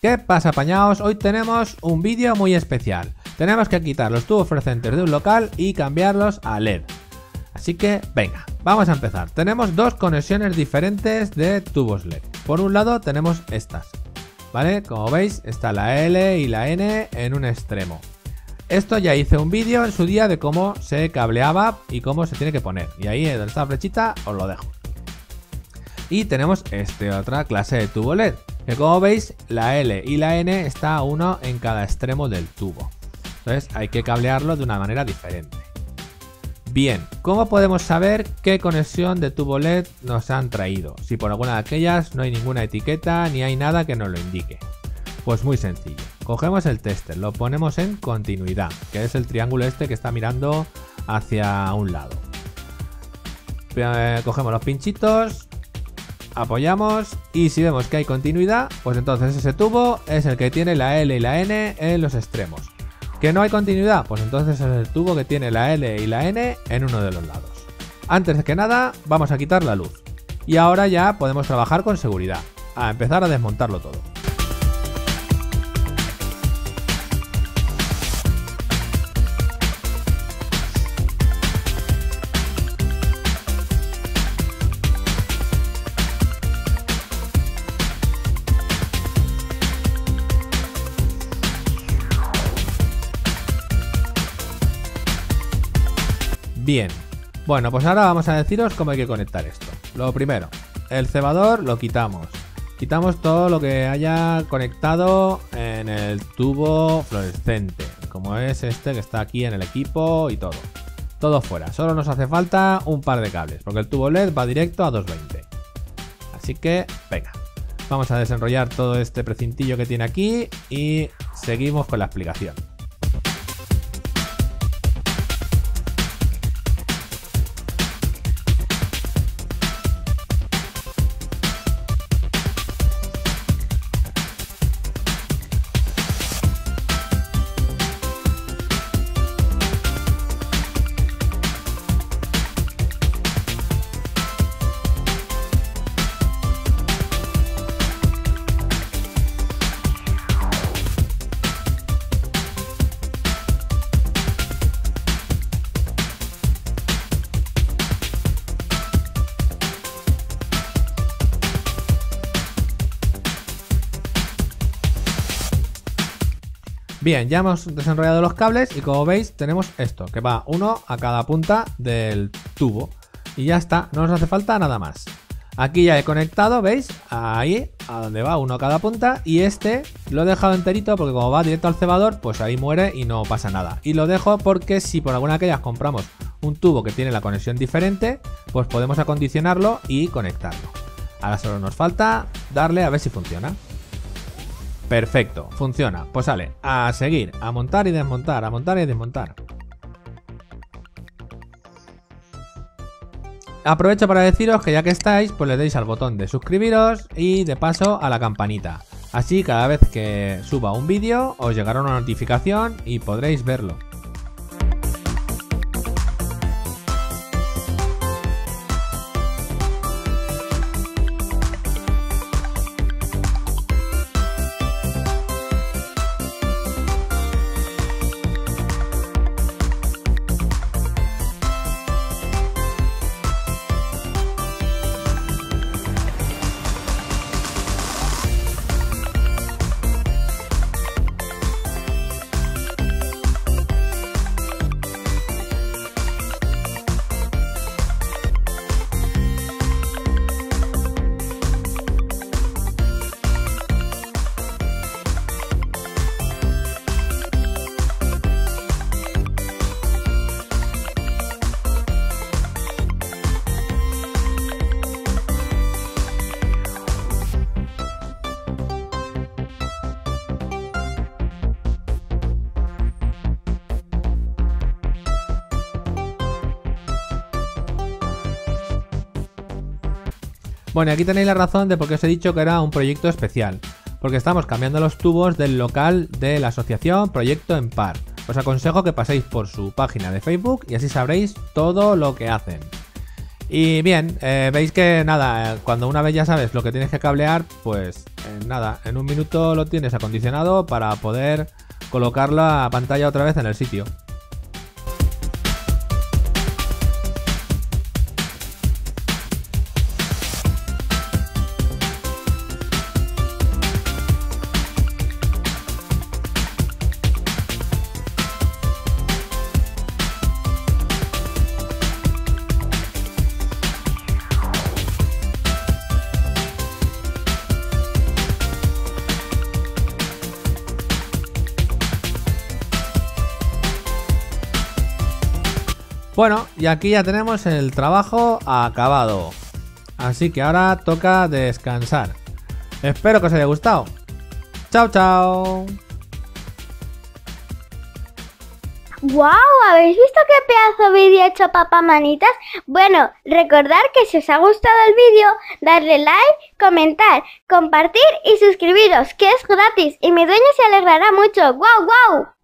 ¿Qué pasa, apañaos? Hoy tenemos un vídeo muy especial. Tenemos que quitar los tubos fluorescentes de un local y cambiarlos a LED. Así que, venga, vamos a empezar. Tenemos dos conexiones diferentes de tubos LED. Por un lado tenemos estas, ¿vale? Como veis, está la L y la N en un extremo. Esto ya hice un vídeo en su día de cómo se cableaba y cómo se tiene que poner. Y ahí donde está la flechita os lo dejo. Y tenemos otra clase de tubo LED. Que como veis, la L y la N está uno en cada extremo del tubo. Entonces hay que cablearlo de una manera diferente. Bien, ¿cómo podemos saber qué conexión de tubo LED nos han traído? Si por alguna de aquellas no hay ninguna etiqueta ni hay nada que nos lo indique. Pues muy sencillo. Cogemos el tester, lo ponemos en continuidad, que es el triángulo este que está mirando hacia un lado. Cogemos los pinchitos, apoyamos y si vemos que hay continuidad, pues entonces ese tubo es el que tiene la L y la N en los extremos. ¿Que no hay continuidad? Pues entonces es el tubo que tiene la L y la N en uno de los lados. Antes de que nada, vamos a quitar la luz. Y ahora ya podemos trabajar con seguridad. A empezar a desmontarlo todo. Bien, bueno, pues ahora vamos a deciros cómo hay que conectar esto. Lo primero, el cebador lo quitamos. Quitamos todo lo que haya conectado en el tubo fluorescente, como es este que está aquí en el equipo y todo. Todo fuera, solo nos hace falta un par de cables, porque el tubo LED va directo a 220. Así que, venga, vamos a desenrollar todo este precintillo que tiene aquí y seguimos con la explicación. Bien, ya hemos desenrollado los cables y como veis tenemos esto, que va uno a cada punta del tubo. Y ya está, no nos hace falta nada más. Aquí ya he conectado, ¿veis? Ahí, a donde va uno a cada punta. Y este lo he dejado enterito porque como va directo al cebador, pues ahí muere y no pasa nada. Y lo dejo porque si por alguna de aquellas compramos un tubo que tiene la conexión diferente, pues podemos acondicionarlo y conectarlo. Ahora solo nos falta darle a ver si funciona. Perfecto, funciona. Pues sale, a seguir, a montar y desmontar, a montar y desmontar. Aprovecho para deciros que ya que estáis, pues le deis al botón de suscribiros y de paso a la campanita. Así cada vez que suba un vídeo os llegará una notificación y podréis verlo. Bueno, y aquí tenéis la razón de por qué os he dicho que era un proyecto especial. Porque estamos cambiando los tubos del local de la asociación Proyecto En Par. Os aconsejo que paséis por su página de Facebook y así sabréis todo lo que hacen. Y bien, veis que nada, cuando una vez ya sabes lo que tienes que cablear, pues nada, en un minuto lo tienes acondicionado para poder colocar la pantalla otra vez en el sitio. Bueno, y aquí ya tenemos el trabajo acabado. Así que ahora toca descansar. Espero que os haya gustado. ¡Chao, chao! ¡Wow! ¿Habéis visto qué pedazo de vídeo ha hecho Papá Manitas? Bueno, recordad que si os ha gustado el vídeo, darle like, comentar, compartir y suscribiros, que es gratis y mi dueño se alegrará mucho. ¡Guau, guau!